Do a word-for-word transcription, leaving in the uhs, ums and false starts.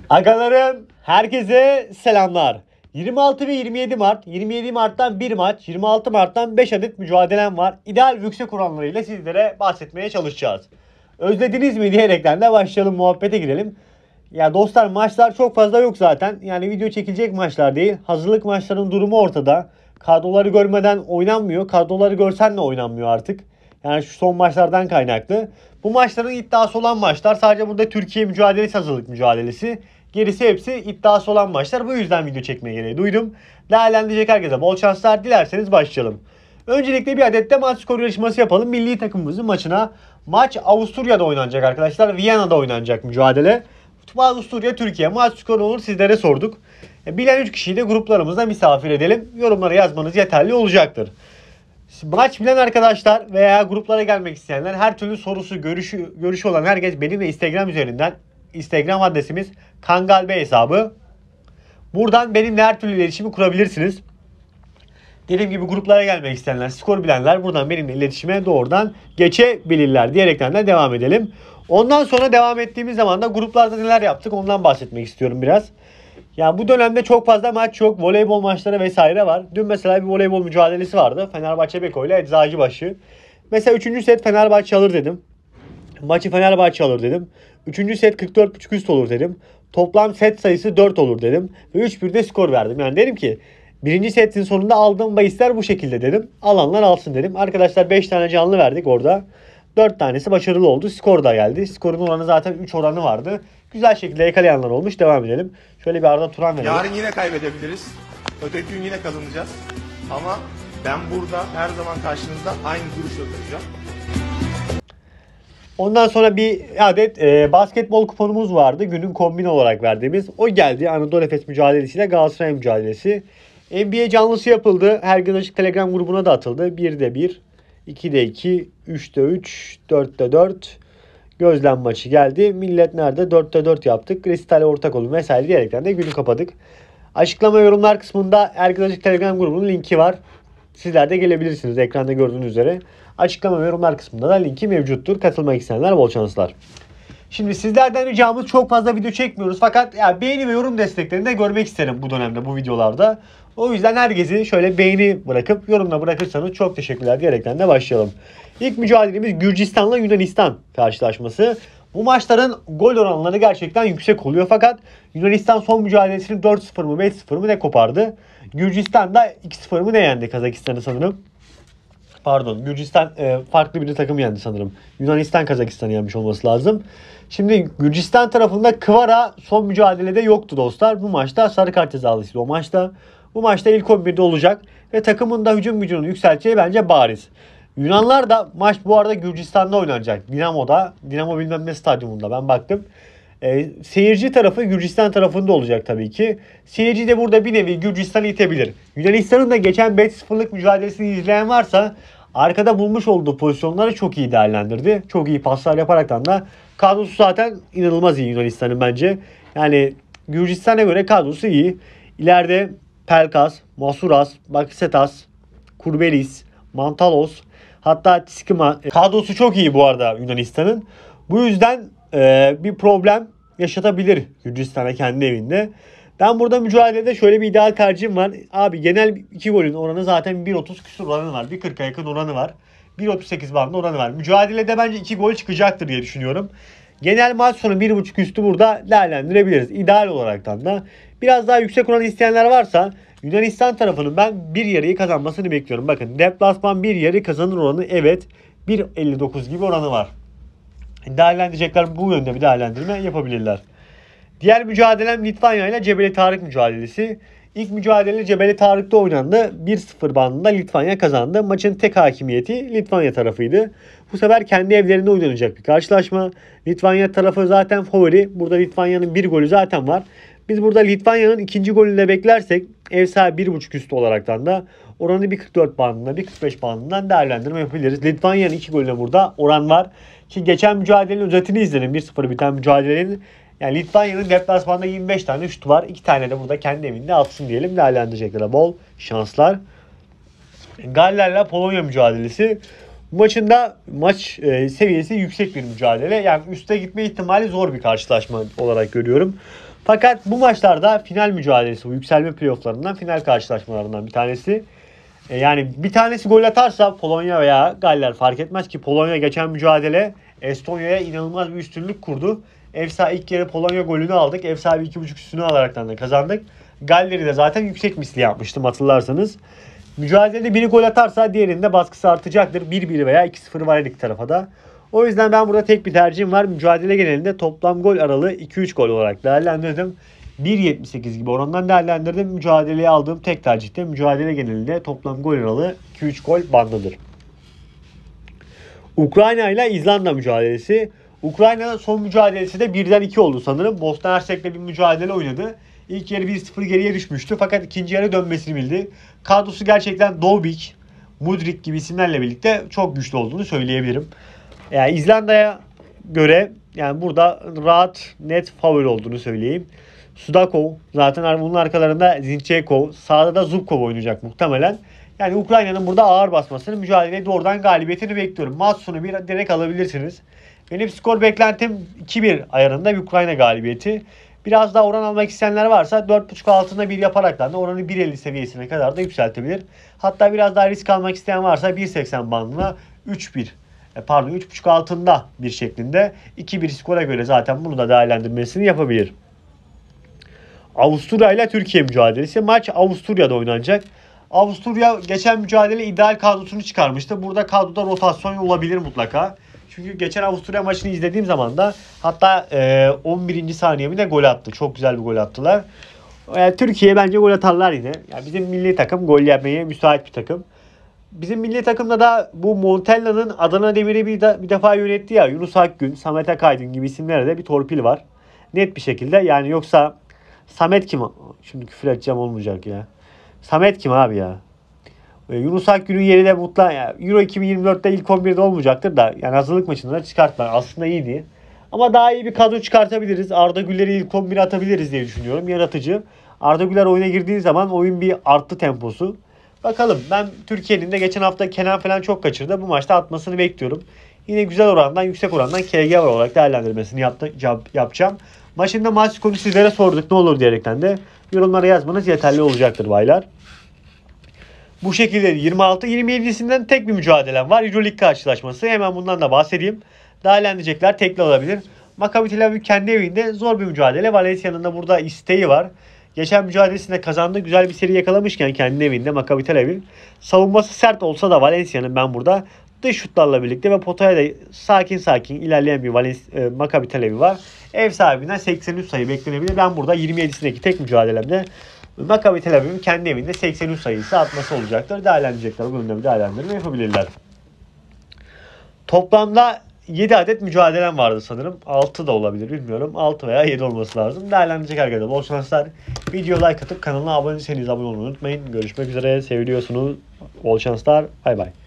Agalarım, herkese selamlar. yirmi altı ve yirmi yedi Mart, yirmi yedi Mart'tan bir maç, yirmi altı Mart'tan beş adet mücadelem var. İdeal yüksek oranlarıyla sizlere bahsetmeye çalışacağız. Özlediniz mi diyerekten de başlayalım, muhabbete girelim. Ya dostlar, maçlar çok fazla yok zaten. Yani video çekilecek maçlar değil. Hazırlık maçlarının durumu ortada. Kadroları görmeden oynanmıyor. Kadroları görsen de oynanmıyor artık. Yani şu son maçlardan kaynaklı. Bu maçların iddiası olan maçlar. Sadece burada Türkiye mücadelesi, hazırlık mücadelesi. Gerisi hepsi iddiası olan maçlar. Bu yüzden video çekmeye gereği duydum. Değerlendirecek herkese bol şanslar. Dilerseniz başlayalım. Öncelikle bir adet de maç skoru yarışması yapalım. Milli takımımızın maçına. Maç Avusturya'da oynanacak arkadaşlar. Viyana'da oynanacak mücadele. Avusturya Türkiye. Maç skoru olur, sizlere sorduk. Bilen üç kişiyi de gruplarımızda misafir edelim. Yorumlara yazmanız yeterli olacaktır. Maç bilen arkadaşlar veya gruplara gelmek isteyenler, her türlü sorusu, görüşü, görüşü olan herkes benimle Instagram üzerinden, Instagram adresimiz Kangalbey hesabı. Buradan benimle her türlü iletişimi kurabilirsiniz. Dediğim gibi gruplara gelmek isteyenler, skor bilenler buradan benimle iletişime doğrudan geçebilirler diyerekten de devam edelim. Ondan sonra devam ettiğimiz zaman da gruplarda neler yaptık ondan bahsetmek istiyorum biraz. Ya bu dönemde çok fazla maç yok. Voleybol maçları vesaire var. Dün mesela bir voleybol mücadelesi vardı. Fenerbahçe Beko ile Eczacıbaşı. Mesela üçüncü set Fenerbahçe alır dedim. Maçı Fenerbahçe alır dedim. üçüncü set kırk dört buçuk üst olur dedim. Toplam set sayısı dört olur dedim. Ve üç bir de skor verdim. Yani dedim ki birinci setin sonunda aldığım bahisler bu şekilde dedim. Alanlar alsın dedim. Arkadaşlar beş tane canlı verdik orada. dört tanesi başarılı oldu. Skor da geldi. Skorun oranı zaten üç oranı vardı. Güzel şekilde yakalayanlar olmuş. Devam edelim. Şöyle bir Arda Turan verelim. Yarın yine kaybedebiliriz. Öteki gün yine kazanacağız. Ama ben burada her zaman karşınızda aynı duruşla duracağım. Ondan sonra bir adet e, basketbol kuponumuz vardı. Günün kombin olarak verdiğimiz. O geldi. Anadolu Efes mücadelesiyle Galatasaray mücadelesi. N B A canlısı yapıldı. Herkes açık Telegram grubuna da atıldı. birde bir, ikide iki, üçte üç, dörtte dört. Gözlem maçı geldi. Millet nerede? dörtte dört yaptık. Kristal ortak olun vesaire diyerekten de günü kapadık. Açıklama yorumlar kısmında Herkes Açık Telegram grubunun linki var. Sizler de gelebilirsiniz ekranda gördüğünüz üzere. Açıklama ve yorumlar kısmında da linki mevcuttur. Katılmak isteyenler bol şanslar. Şimdi sizlerden ricamız, çok fazla video çekmiyoruz. Fakat ya beğeni ve yorum desteklerini de görmek isterim bu dönemde, bu videolarda. O yüzden herkesi şöyle beğeni bırakıp yorumla bırakırsanız çok teşekkürler diyerekten de başlayalım. İlk mücadelemiz Gürcistan'la Yunanistan karşılaşması. Bu maçların gol oranları gerçekten yüksek oluyor. Fakat Yunanistan son mücadelesini dört sıfır mı beş sıfır mı ne kopardı. Gürcistan da iki sıfır mı ne yendi Kazakistan'ı sanırım. Pardon, Gürcistan e, farklı bir takım yendi sanırım. Yunanistan Kazakistan'ı yenmiş olması lazım. Şimdi Gürcistan tarafında Kvara son mücadelede yoktu dostlar. Bu maçta sarı kart cezalısıydı o maçta. Bu maçta ilk on birde olacak. Ve takımın da hücum gücünü yükselteceği bence bariz. Yunanlar da, maç bu arada Gürcistan'da oynanacak. Dinamo'da. Dinamo bilmem ne stadyumunda, ben baktım. E, seyirci tarafı Gürcistan tarafında olacak tabii ki. Seyirci de burada bir nevi Gürcistan'ı itebilir. Yunanistan'ın da geçen beş sıfırlık mücadelesini izleyen varsa arkada bulmuş olduğu pozisyonları çok iyi değerlendirdi. Çok iyi paslar yaparaktan da kadrosu zaten inanılmaz iyi Yunanistan'ın bence. Yani Gürcistan'a göre kadrosu iyi. İleride Pelkas, Masuras, Baksetas, Kurbelis, Mantalos, hatta Tiskima. Kadrosu çok iyi bu arada Yunanistan'ın. Bu yüzden e, bir problem yaşatabilir Gürcistan'a kendi evinde. Ben burada mücadelede şöyle bir ideal tercihim var. Abi genel iki golün oranı zaten bir otuz küsur oranı var. bir kırka yakın oranı var. bir otuz sekiz bandında oranı var. Mücadelede bence iki gol çıkacaktır diye düşünüyorum. Genel maç sonu bir buçuk üstü burada değerlendirebiliriz. İdeal olaraktan da. Biraz daha yüksek oran isteyenler varsa Yunanistan tarafının ben bir yarıyı kazanmasını bekliyorum. Bakın, deplasman bir yarı kazanır oranı, evet, bir elli dokuz gibi oranı var. Değerlendirecekler, bu yönde bir değerlendirme yapabilirler. Diğer mücadelem Litvanya ile Cebeli Tarık mücadelesi. İlk mücadele Cebeli Tarık'ta oynandı. bir sıfır bandında Litvanya kazandı. Maçın tek hakimiyeti Litvanya tarafıydı. Bu sefer kendi evlerinde oynanacak bir karşılaşma. Litvanya tarafı zaten favori. Burada Litvanya'nın bir golü zaten var. Biz burada Litvanya'nın ikinci golünü de beklersek ev sahibi bir buçuk üstü olaraktan da oranı bir kırk dört bandında, bir kırk beş bandından değerlendirme yapabiliriz. Litvanya'nın iki golüne burada oran var. Ki geçen mücadelenin özetini izledim. bir sıfır biten mücadelenin. Yani Litvanya'nın deplasmanda yirmi beş tane şutu var. iki tane de burada kendi evinde atsın diyelim. Değerlendirecekler. Bol şanslar. Galler'le Polonya mücadelesi. Bu maçın da maç seviyesi yüksek bir mücadele. Yani üste gitme ihtimali zor bir karşılaşma olarak görüyorum. Fakat bu maçlarda final mücadelesi, bu yükselme playofflarından final karşılaşmalarından bir tanesi. E yani bir tanesi gol atarsa Polonya veya Galler fark etmez ki Polonya geçen mücadele Estonya'ya inanılmaz bir üstünlük kurdu. Ev sahibi ilk yarı Polonya golünü aldık. Ev sahibi iki buçuk üstünü alaraktan da kazandık. Galler'i de zaten yüksek misli yapmıştım hatırlarsanız. Mücadelede biri gol atarsa diğerinde baskısı artacaktır. bir bir veya iki sıfır var her iki tarafa da. O yüzden ben burada tek bir tercihim var. Mücadele genelinde toplam gol aralığı iki üç gol olarak değerlendirdim. bir yetmiş sekiz gibi orandan değerlendirdim. Mücadeleye aldığım tek tercihte mücadele genelinde toplam gol aralığı iki üç gol bandıdır. Ukrayna ile İzlanda mücadelesi. Ukrayna'nın son mücadelesi de birden iki oldu sanırım. Bosna Hersek'le bir mücadele oynadı. İlk yarı bir sıfır geriye düşmüştü fakat ikinci yarı dönmesini bildi. Kadrosu gerçekten Dovbik, Mudrik gibi isimlerle birlikte çok güçlü olduğunu söyleyebilirim. Yani İzlanda'ya göre yani burada rahat, net favori olduğunu söyleyeyim. Sudakov, zaten bunun arkalarında Zinchenko, sağda da Zubkov oynayacak muhtemelen. Yani Ukrayna'nın burada ağır basmasını, mücadeleye doğrudan galibiyetini bekliyorum. Maç sonu bir direkt alabilirsiniz. Benim skor beklentim iki bir ayarında bir Ukrayna galibiyeti. Biraz daha oran almak isteyenler varsa dört buçuk altında bir yaparaktan da oranı bir elli seviyesine kadar da yükseltebilir. Hatta biraz daha risk almak isteyen varsa bir seksen bandına üç bir pardon üç buçuk altında bir şeklinde iki bir skora göre zaten bunu da değerlendirmesini yapabilir. Avusturya ile Türkiye mücadelesi. Maç Avusturya'da oynanacak. Avusturya geçen mücadele ideal kadrosunu çıkarmıştı. Burada kadroda rotasyon olabilir mutlaka. Çünkü geçen Avusturya maçını izlediğim zaman da hatta e, on birinci saniye mi de gol attı. Çok güzel bir gol attılar. Yani Türkiye bence gol atarlar yine. Yani bizim milli takım gol yapmaya müsait bir takım. Bizim milli takımda da bu Montella'nın Adana Demir'i bir, de, bir defa yönetti ya. Yunus Akgün, Samet Akaydın gibi isimlerde de bir torpil var. Net bir şekilde. Yani yoksa Samet kim? Şimdi küfür edeceğim olmayacak ya. Samet kim abi ya? Yunus Akgün'ün yeri de mutlaka yani Euro iki bin yirmi dörtte ilk on birde olmayacaktır da yani hazırlık maçında da çıkartmak aslında iyiydi. Ama daha iyi bir kadro çıkartabiliriz. Arda Güler'i ilk on bire atabiliriz diye düşünüyorum. Yaratıcı. Arda Güler oyuna girdiği zaman oyun bir arttı temposu. Bakalım, ben Türkiye'nin de geçen hafta Kenan falan çok kaçırdı. Bu maçta atmasını bekliyorum. Yine güzel orandan, yüksek orandan K G var olarak değerlendirmesini yaptı, yapacağım. Maçında maç skoru sizlere sorduk ne olur diyerekten de yorumlara yazmanız yeterli olacaktır baylar. Bu şekilde yirmi altı yirmi yedisinden tek bir mücadelem var. Euroleague karşılaşması. Hemen bundan da bahsedeyim. Değerlendirecekler tekli olabilir. Maccabi Tel Aviv kendi evinde zor bir mücadele. Valencia'nın da burada isteği var. Geçen mücadelesinde kazandı. Güzel bir seri yakalamışken kendi evinde Maccabi Tel Aviv. Savunması sert olsa da Valencia'nın ben burada dış şutlarla birlikte ve potaya da sakin sakin ilerleyen bir Valencia, e, Maccabi Tel Aviv var. Ev sahibinden seksen üç sayı beklenebilir. Ben burada yirmi yedisindeki tek mücadelemde Maccabi Tel Aviv'in kendi evinde seksen üç sayısı atması olacaktır. Değerlendirecekler. Bu yönde bir değerlendirme yapabilirler. Toplamda yedi adet mücadelem vardı sanırım. altı da olabilir bilmiyorum. altı veya yedi olması lazım. Değerlendirecek arkadaşlar. Bol şanslar. Video like atıp kanalına abone değilseniz abone olmayı unutmayın. Görüşmek üzere. Seviliyorsunuz. Bol şanslar. Bay bay.